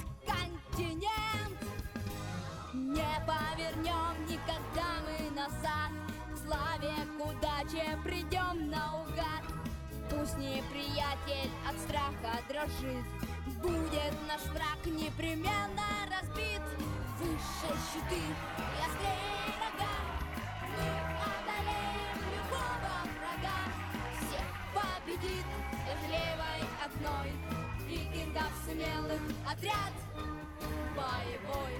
континент. Не повернем никогда мы назад, славе, к удаче придем наугад. Пусть неприятель от страха дрожит, будет наш враг непременно разбит. Выше щиты и острее рога, мы одолеем любого врага. Всех победит лишь левой одной, викингов смелых отряд боевой.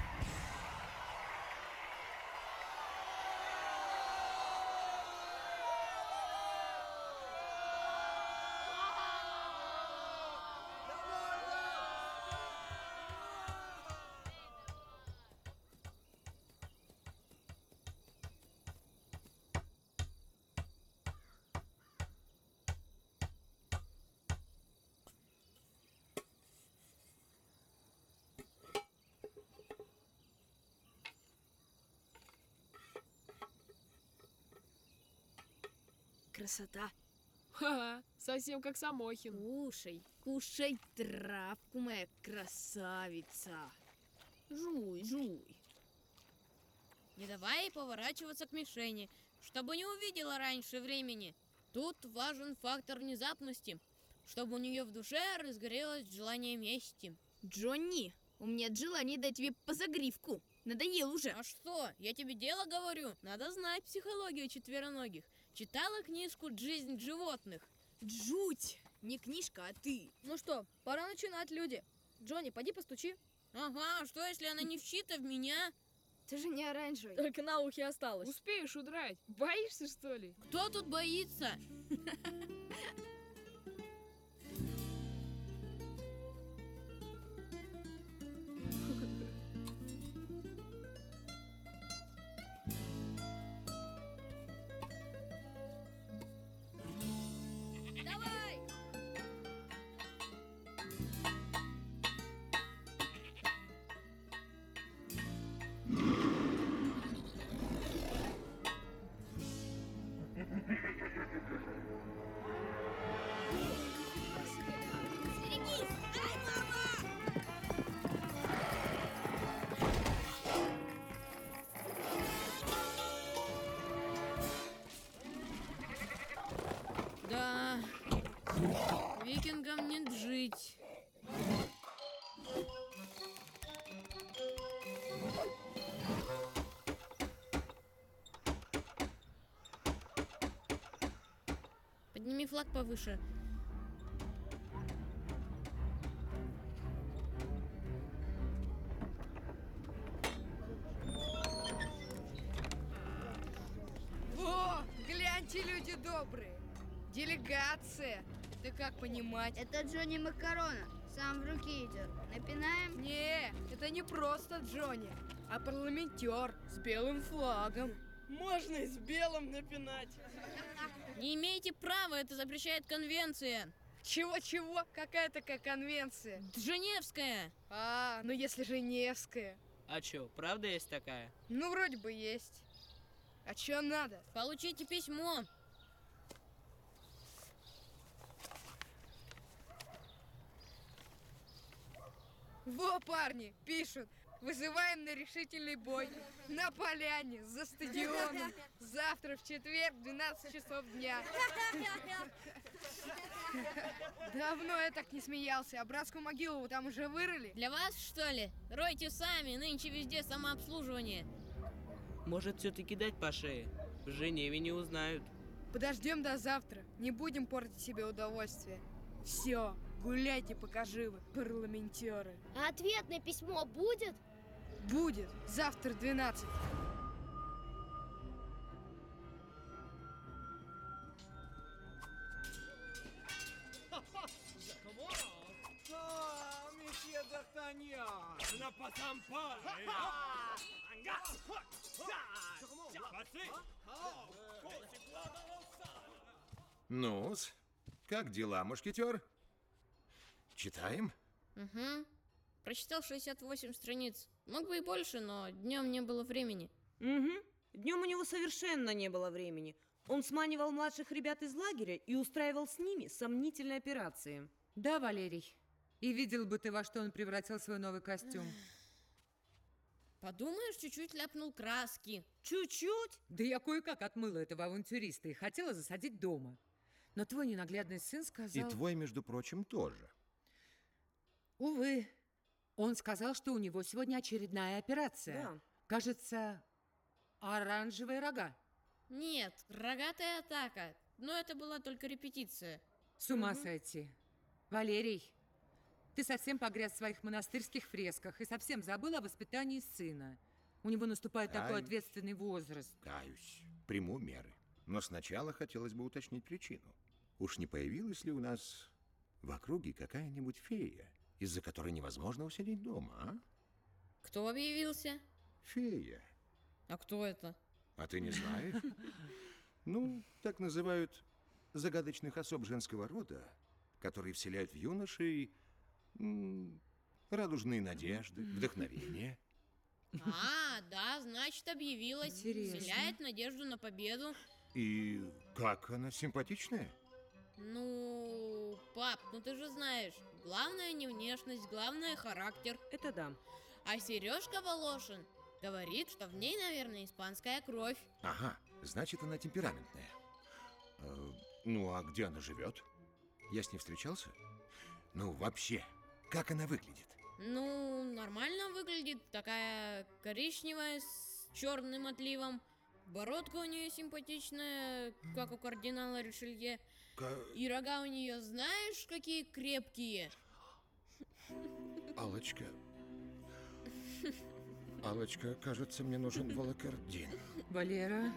Красота. Ха-ха, совсем как Самохин. Кушай, кушай травку, моя красавица. Жуй, жуй. Не давай поворачиваться к мишени, чтобы не увидела раньше времени. Тут важен фактор внезапности, чтобы у нее в душе разгорелось желание мести. Джонни, у меня нет желания дать тебе по загривку. Надоел уже. А что? Я тебе дело говорю. Надо знать психологию четвероногих. Читала книжку «Жизнь животных». Жуть! Не книжка, а ты. Ну что, пора начинать, люди. Джонни, поди постучи. Ага, что если она не вчита в меня? Ты же не оранжевый. Только на ухе осталось. Успеешь удрать? Боишься, что ли? Кто тут боится? Давай! Берегись! Ай, мама! Да, викингам нет жить. Подними флаг повыше. Во, гляньте, люди добрые. Делегация. Это как понимать? Это Джонни Макарона. Сам в руки идет. Напинаем? Не, это не просто Джонни, а парламентер с белым флагом. Можно и с белым напинать. Не имеете права, это запрещает конвенция. Чего-чего? Какая такая конвенция? Женевская. А, ну если Женевская. А чё, правда есть такая? Ну, вроде бы есть. А чё надо? Получите письмо. Во, парни, пишут. Вызываем на решительный бой на поляне за стадионом завтра в четверг в двенадцать часов дня. Давно я так не смеялся, а братскую могилу вы там уже вырыли? Для вас, что ли? Ройте сами, нынче везде самообслуживание. Может, все-таки дать по шее? В Женеве не узнают. Подождем до завтра, не будем портить себе удовольствие. Все, гуляйте, пока живы, парламентеры. А ответное письмо будет? Будет, завтра в двенадцать. Месье Д'Артаньян! На пасампа! Ну-с, как дела, мушкетер? Читаем? Угу. Прочитал шестьдесят восемь страниц. Мог бы и больше, но днем не было времени. Угу. Днем у него совершенно не было времени. Он сманивал младших ребят из лагеря и устраивал с ними сомнительные операции. Да, Валерий. И видел бы ты, во что он превратил свой новый костюм. Подумаешь, чуть-чуть ляпнул краски. Чуть-чуть? Да я кое-как отмыла этого авантюриста и хотела засадить дома. Но твой ненаглядный сын сказал... И твой, между прочим, тоже. Увы. Он сказал, что у него сегодня очередная операция. Да. Кажется, оранжевые рога. Нет, рогатая атака. Но это была только репетиция. С ума сойти. Валерий, ты совсем погряз в своих монастырских фресках и совсем забыл о воспитании сына. У него наступает такой Каюсь. ответственный возраст. Каюсь. Приму меры. Но сначала хотелось бы уточнить причину. Уж не появилась ли у нас в округе какая-нибудь фея, из-за которой невозможно усидеть дома, а? Кто объявился? Фея. А кто это? А ты не знаешь? Ну, так называют загадочных особ женского рода, которые вселяют в юношей м, радужные надежды, вдохновение. А, да, значит, объявилась. Интересно. Вселяет надежду на победу. И как она симпатичная? Ну, пап, ну ты же знаешь, главное не внешность, главное характер. Это да. А Сережка Волошин говорит, что в ней, наверное, испанская кровь. Ага, значит, она темпераментная. Э, ну, а где она живет? Я с ней встречался? Ну, вообще, как она выглядит? Ну, нормально выглядит, такая коричневая с черным отливом. Бородка у нее симпатичная, как у кардинала Ришелье. Ка- И рога у нее, знаешь, какие крепкие. Аллочка. Аллочка, кажется, мне нужен волокордин. Валера.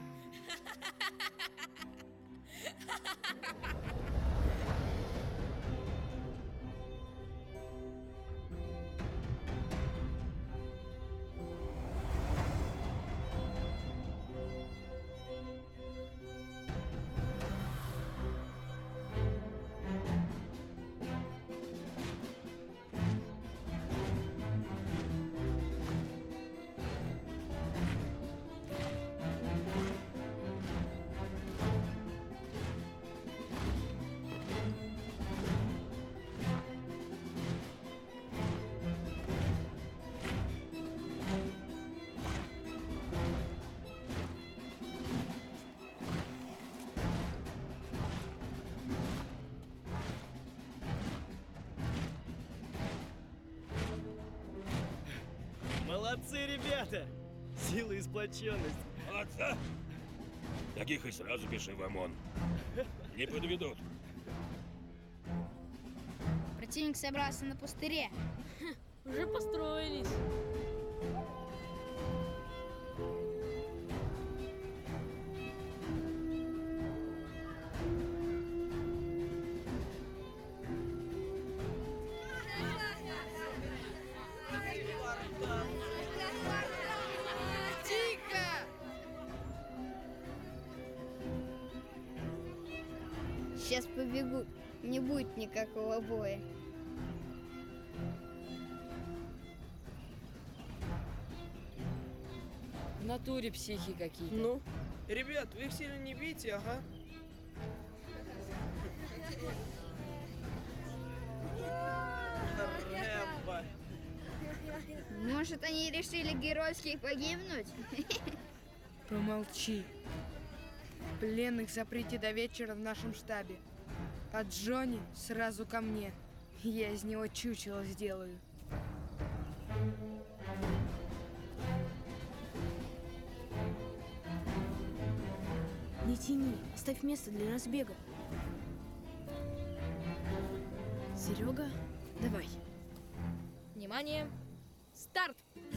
Молодцы, ребята! Сила и сплоченность. Молодца! Таких и сразу пиши в ОМОН. Не подведут. Противник собрался на пустыре. Уже построились. Тихо! Сейчас побегут. Не будет никакого боя. В натуре психи какие-то. Ну, ребят, вы их сильно не бейте, ага. Рэмбо. Может, они решили геройски погибнуть? Помолчи. Пленных заприте до вечера в нашем штабе. А Джонни сразу ко мне. Я из него чучело сделаю. Не тяни, оставь место для разбега. Серега, давай. Внимание! Старт!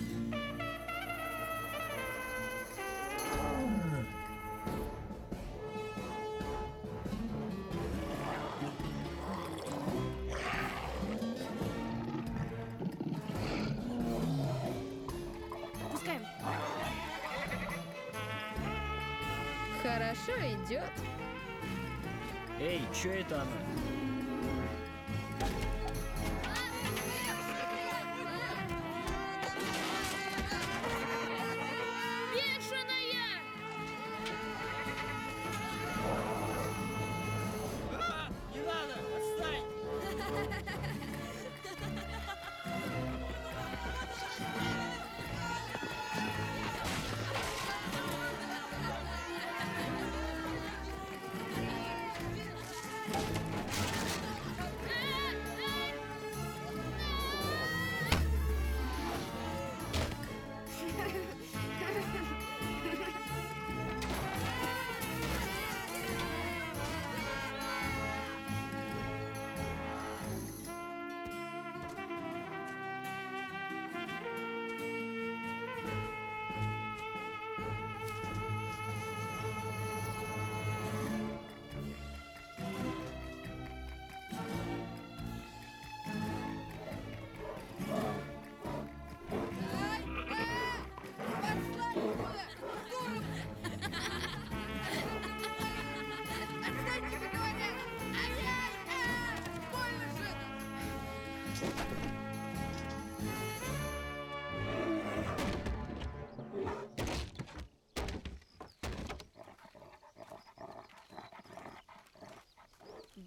Пускаем. Хорошо идет. Эй, чё это она? Бешеная! А, не надо, отстань!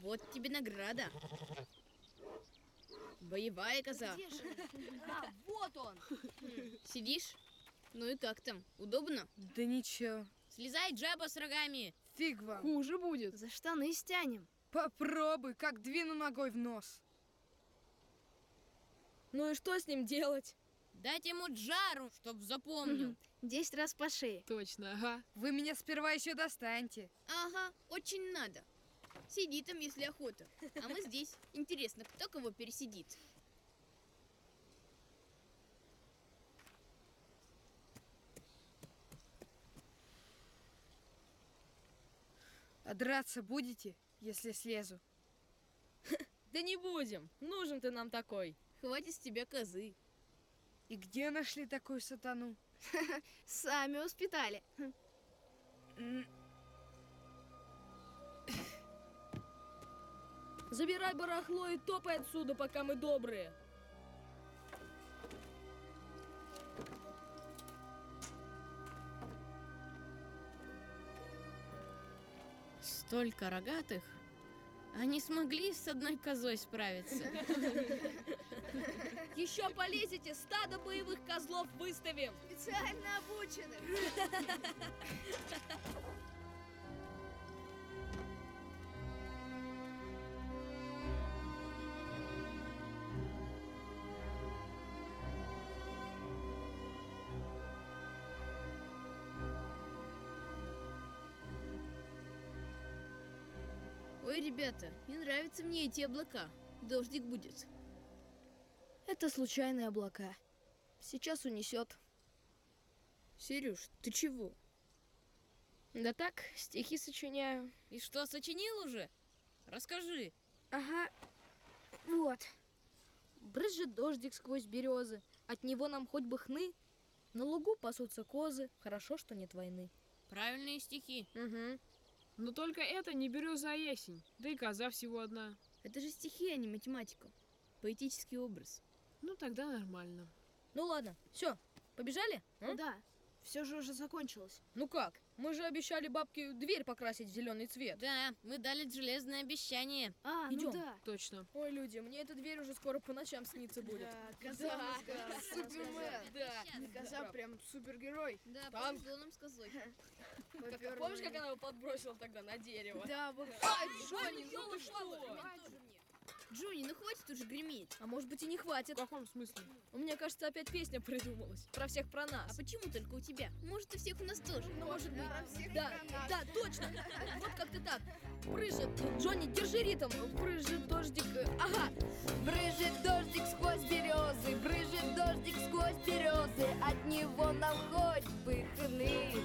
Вот тебе награда. Боевая коза. А, вот он. Сидишь? Ну и как там? Удобно? Да ничего. Слезай, Джаба, с рогами. Фиг вам. Хуже будет. За штаны стянем. Попробуй, как двину ногой в нос. Ну и что с ним делать? Дать ему джару, чтоб запомнил. Десять раз по шее. Точно, ага. Вы меня сперва еще достаньте. Ага, очень надо. Сиди там, если охота. А мы здесь. Интересно, кто кого пересидит? А драться будете, если слезу? Да не будем. Нужен ты нам такой. Хватит с тебя козы. И где нашли такую сатану? Сами воспитали. Забирай барахло и топай отсюда, пока мы добрые. Столько рогатых. Они смогли с одной козой справиться. Еще полезете, стадо боевых козлов выставим. Специально обученных. Ой, ребята, не нравятся мне эти облака. Дождик будет. Это случайные облака. Сейчас унесет. Сереж, ты чего? Да так, стихи сочиняю. И что, сочинил уже? Расскажи. Ага, вот. Брызжет дождик сквозь березы. От него нам хоть бы хны. На лугу пасутся козы. Хорошо, что нет войны. Правильные стихи. Угу. Но только это не береза, а ясень. Да и коза всего одна. Это же стихи, а не математика. Поэтический образ. Ну, тогда нормально. Ну ладно, все, побежали? А? Да, все же уже закончилось. Ну как? Мы же обещали бабке дверь покрасить в зеленый цвет. Да, мы дали железное обещание. А, Идем. ну да. Точно. Ой, люди, мне эта дверь уже скоро по ночам снится будет. Да, коза, Да, да, Супермен. Да. Коза прям супергерой. Да, Танк. по нам с козой. Как- помнишь, как она его подбросила тогда на дерево? Да, вот. Ай, Джонни, ну ты что? Джонни, ну хватит уже греметь. А может быть и не хватит. В каком смысле? У меня, кажется, опять песня придумалась. Про всех про нас. А почему только у тебя? Может, и всех у нас тоже? Может быть. Да, да, точно. Вот как-то так. Брызжет. Джонни, держи ритм. Брызжет дождик. Ага. Брызжет дождик сквозь березы, брызжет дождик сквозь березы, от него нам хоть бы хны.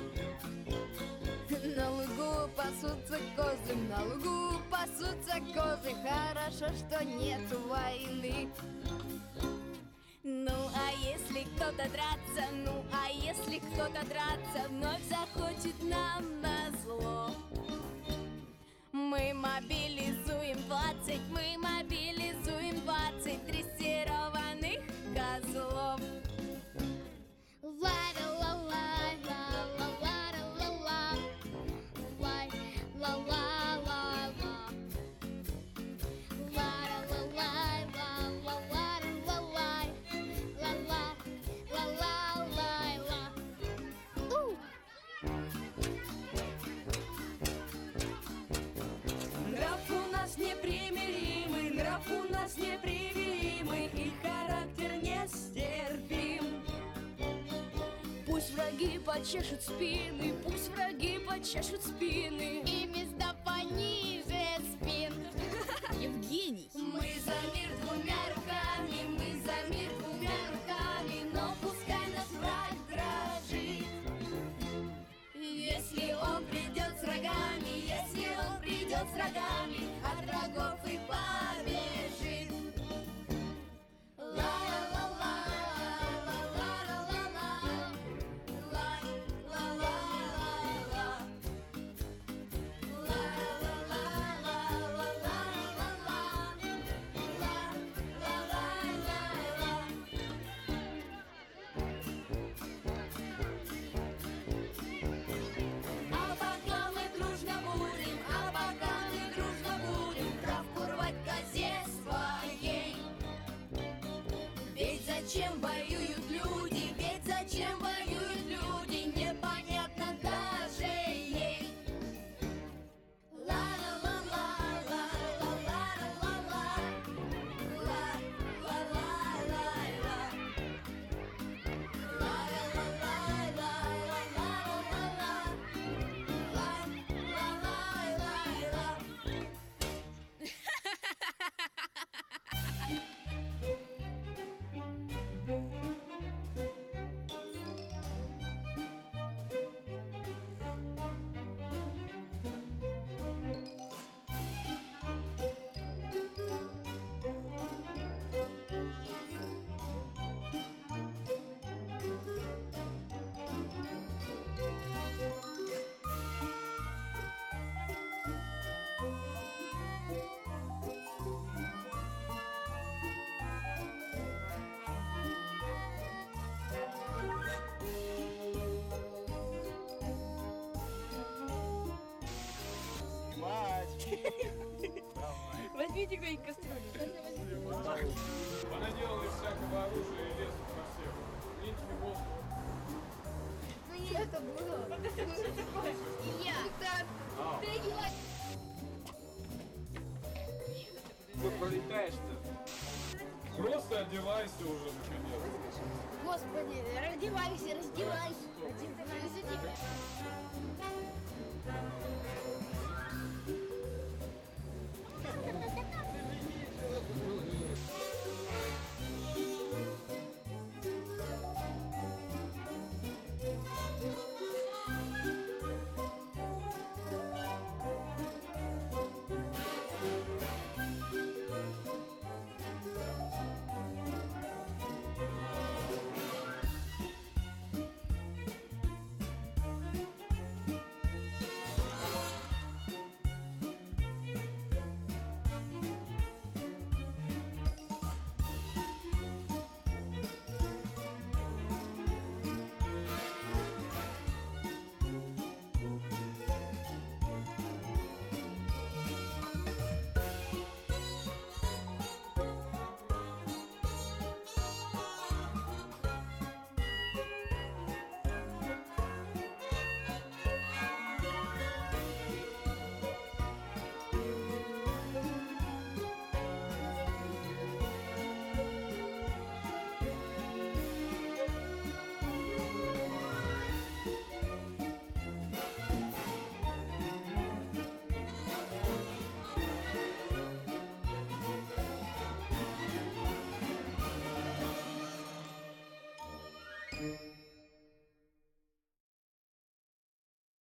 На лугу пасутся козы, на лугу пасутся козы, хорошо, что нет войны. Ну а если кто-то драться, ну а если кто-то драться вновь захочет нам назло, мы мобилизуем двадцать, мы мобилизуем двадцать дрессированных козлов. Нрав у нас непримиримый, нрав у нас непримиримый, и характер нестерпим. Пусть враги почешут спины, пусть враги почешут спины, и места пониже спин. Евгений! Мы за мир двумя руками, мы за мир двумя руками, но пускай наш враг дрожит. Если он придет с рогами, если он придет с рогами, от врагов и побежит. А пока мы дружно будем, а пока мы дружно будем, Возьмите какие-нибудь кастрюли. Понаделали всякого оружия и лесу по всем. В принципе, воздух. Ну не это было. Что такое? Илья. А. Вы пролетаешь-то? Просто одевайся уже, наконец. Господи, раздевайся, раздевайся. Раздевайся.